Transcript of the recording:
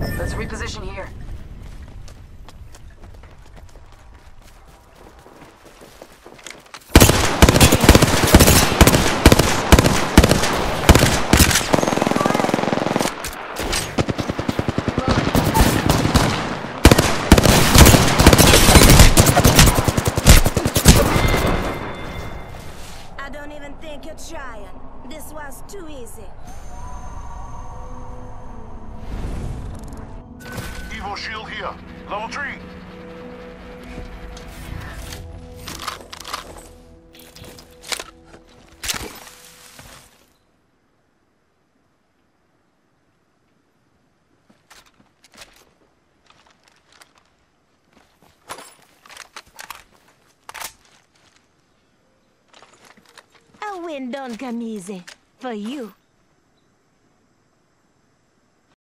Let's reposition here. I don't even think you're trying. This was too easy. Evo shield here. Level 3. A win don't come easy. For you.